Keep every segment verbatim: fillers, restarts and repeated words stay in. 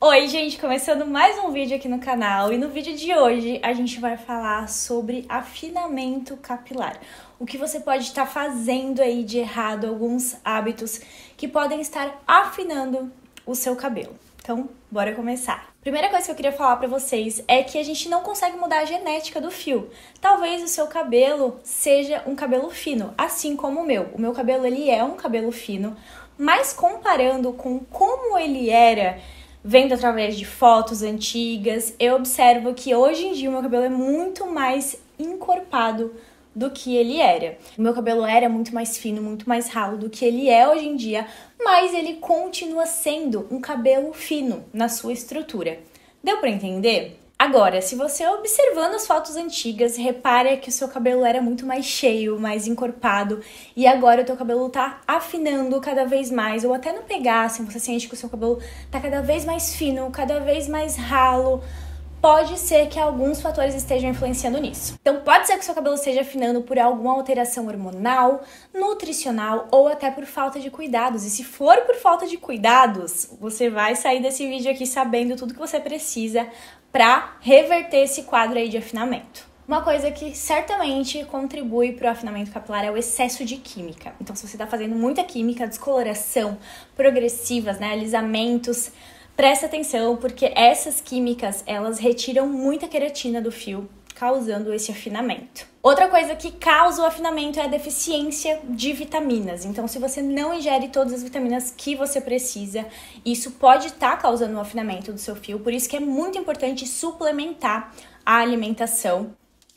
Oi gente, começando mais um vídeo aqui no canal e no vídeo de hoje a gente vai falar sobre afinamento capilar. O que você pode estar fazendo aí de errado, alguns hábitos que podem estar afinando o seu cabelo. Então, bora começar. Primeira coisa que eu queria falar pra vocês é que a gente não consegue mudar a genética do fio. Talvez o seu cabelo seja um cabelo fino, assim como o meu. O meu cabelo ele é um cabelo fino, mas comparando com como ele era vendo através de fotos antigas, eu observo que hoje em dia o meu cabelo é muito mais encorpado do que ele era. O meu cabelo era muito mais fino, muito mais ralo do que ele é hoje em dia, mas ele continua sendo um cabelo fino na sua estrutura. Deu pra entender? Agora, se você observando as fotos antigas, repara que o seu cabelo era muito mais cheio, mais encorpado, e agora o teu cabelo tá afinando cada vez mais, ou até no pegar, assim, você sente que o seu cabelo tá cada vez mais fino, cada vez mais ralo. Pode ser que alguns fatores estejam influenciando nisso. Então pode ser que o seu cabelo esteja afinando por alguma alteração hormonal, nutricional ou até por falta de cuidados. E se for por falta de cuidados, você vai sair desse vídeo aqui sabendo tudo que você precisa para reverter esse quadro aí de afinamento. Uma coisa que certamente contribui para o afinamento capilar é o excesso de química. Então se você está fazendo muita química, descoloração, progressivas, né, alisamentos, presta atenção, porque essas químicas, elas retiram muita queratina do fio, causando esse afinamento. Outra coisa que causa o afinamento é a deficiência de vitaminas. Então, se você não ingere todas as vitaminas que você precisa, isso pode estar causando o afinamento do seu fio. Por isso que é muito importante suplementar a alimentação.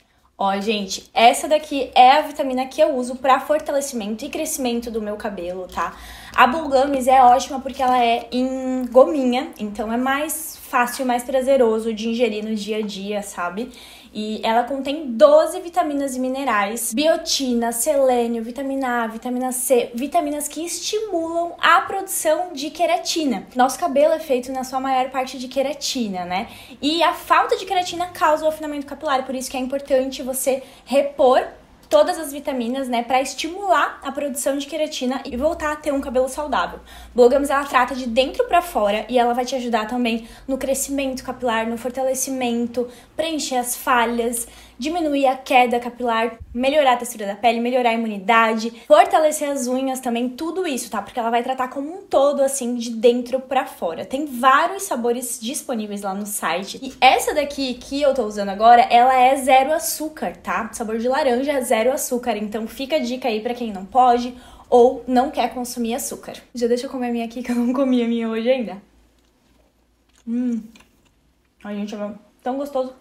Ó, gente, essa daqui é a vitamina que eu uso para fortalecimento e crescimento do meu cabelo, tá? A Bulgames é ótima porque ela é em gominha, então é mais fácil, mais prazeroso de ingerir no dia a dia, sabe? E ela contém doze vitaminas e minerais, biotina, selênio, vitamina A, vitamina C, vitaminas que estimulam a produção de queratina. Nosso cabelo é feito na sua maior parte de queratina, né? E a falta de queratina causa o afinamento capilar, por isso que é importante você repor todas as vitaminas, né, para estimular a produção de queratina e voltar a ter um cabelo saudável. Bulgames, ela trata de dentro para fora e ela vai te ajudar também no crescimento capilar, no fortalecimento, preencher as falhas, diminuir a queda capilar, melhorar a textura da pele, melhorar a imunidade, fortalecer as unhas também, tudo isso, tá? Porque ela vai tratar como um todo, assim, de dentro pra fora. Tem vários sabores disponíveis lá no site. E essa daqui que eu tô usando agora, ela é zero açúcar, tá? Sabor de laranja, zero açúcar. Então fica a dica aí pra quem não pode ou não quer consumir açúcar. Já deixa eu comer a minha aqui, que eu não comi a minha hoje ainda. Hum. Ai, gente, é tão gostoso.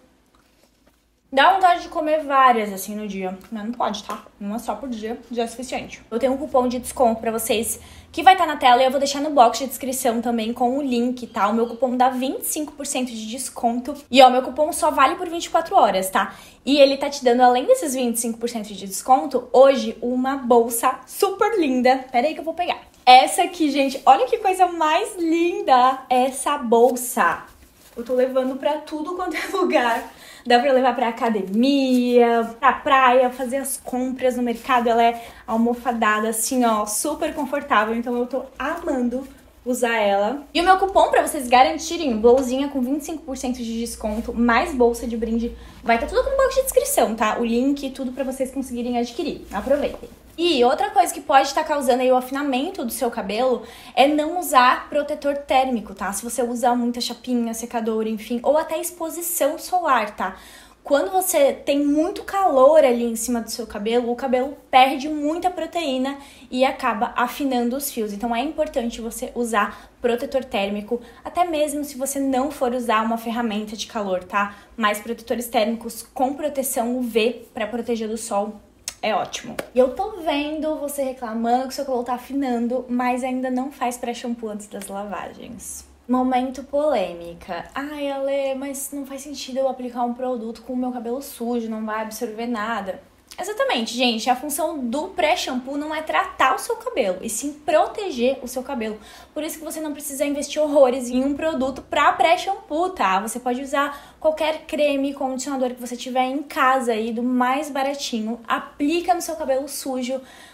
Dá vontade de comer várias, assim, no dia. Mas não pode, tá? Uma só por dia já é suficiente. Eu tenho um cupom de desconto pra vocês que vai estar na tela e eu vou deixar no box de descrição também com o link, tá? O meu cupom dá vinte e cinco por cento de desconto. E, ó, meu cupom só vale por vinte e quatro horas, tá? E ele tá te dando, além desses vinte e cinco por cento de desconto, hoje uma bolsa super linda. Pera aí que eu vou pegar. Essa aqui, gente, olha que coisa mais linda essa bolsa. Eu tô levando pra tudo quanto é lugar. Dá pra levar pra academia, pra praia, fazer as compras no mercado. Ela é almofadada, assim, ó, super confortável. Então eu tô amando usar ela. E o meu cupom pra vocês garantirem bolsinha com vinte e cinco por cento de desconto, mais bolsa de brinde, vai estar tudo aqui no box de descrição, tá? O link e tudo pra vocês conseguirem adquirir. Aproveitem. E outra coisa que pode estar causando aí o afinamento do seu cabelo é não usar protetor térmico, tá? Se você usar muita chapinha, secador, enfim, ou até exposição solar, tá? Quando você tem muito calor ali em cima do seu cabelo, o cabelo perde muita proteína e acaba afinando os fios. Então é importante você usar protetor térmico, até mesmo se você não for usar uma ferramenta de calor, tá? Mas protetores térmicos com proteção U V para proteger do sol é ótimo. E eu tô vendo você reclamando que seu cabelo tá afinando, mas ainda não faz pré-shampoo antes das lavagens. Momento polêmica. Ai, Ale, mas não faz sentido eu aplicar um produto com o meu cabelo sujo, não vai absorver nada. Exatamente, gente. A função do pré-shampoo não é tratar o seu cabelo, e sim proteger o seu cabelo. Por isso que você não precisa investir horrores em um produto pra pré-shampoo, tá? Você pode usar qualquer creme, condicionador que você tiver em casa aí, do mais baratinho. Aplica no seu cabelo sujo.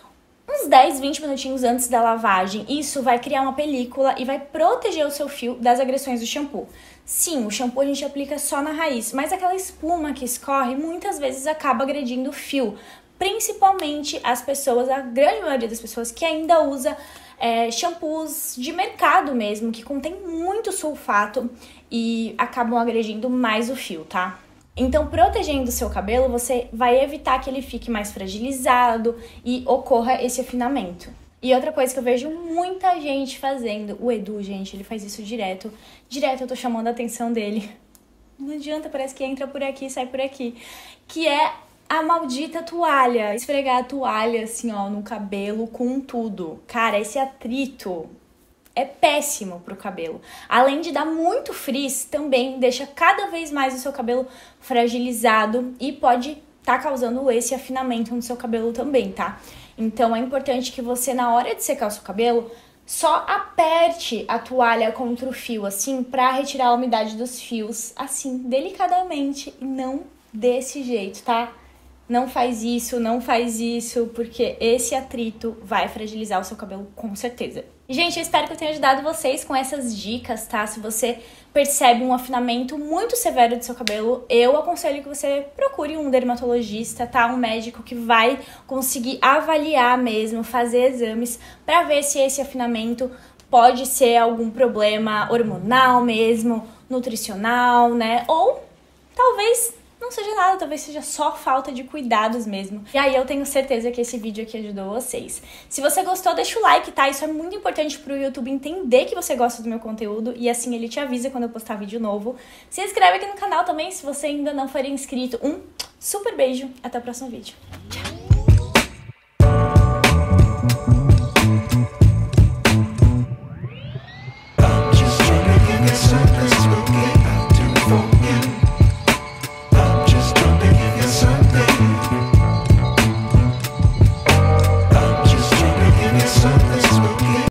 uns dez, vinte minutinhos antes da lavagem. Isso vai criar uma película e vai proteger o seu fio das agressões do shampoo. Sim, o shampoo a gente aplica só na raiz, mas aquela espuma que escorre muitas vezes acaba agredindo o fio. Principalmente as pessoas, a grande maioria das pessoas que ainda usa é, shampoos de mercado mesmo, que contém muito sulfato e acabam agredindo mais o fio, tá? Então, protegendo o seu cabelo, você vai evitar que ele fique mais fragilizado e ocorra esse afinamento. E outra coisa que eu vejo muita gente fazendo, o Edu, gente, ele faz isso direto. Direto eu tô chamando a atenção dele. Não adianta, parece que entra por aqui e sai por aqui. Que é a maldita toalha. Esfregar a toalha assim, ó, no cabelo com tudo. Cara, esse atrito é péssimo pro cabelo. Além de dar muito frizz, também deixa cada vez mais o seu cabelo fragilizado e pode estar tá causando esse afinamento no seu cabelo também, tá? Então é importante que você, na hora de secar o seu cabelo, só aperte a toalha contra o fio, assim, pra retirar a umidade dos fios, assim, delicadamente, e não desse jeito, tá? Não faz isso, não faz isso, porque esse atrito vai fragilizar o seu cabelo com certeza. E, gente, eu espero que eu tenha ajudado vocês com essas dicas, tá? Se você percebe um afinamento muito severo do seu cabelo, eu aconselho que você procure um dermatologista, tá? Um médico que vai conseguir avaliar mesmo, fazer exames pra ver se esse afinamento pode ser algum problema hormonal mesmo, nutricional, né? Ou talvez não seja nada, talvez seja só falta de cuidados mesmo. E aí eu tenho certeza que esse vídeo aqui ajudou vocês. Se você gostou, deixa o like, tá? Isso é muito importante pro YouTube entender que você gosta do meu conteúdo e assim ele te avisa quando eu postar vídeo novo. Se inscreve aqui no canal também se você ainda não for inscrito. Um super beijo, até o próximo vídeo. Tchau!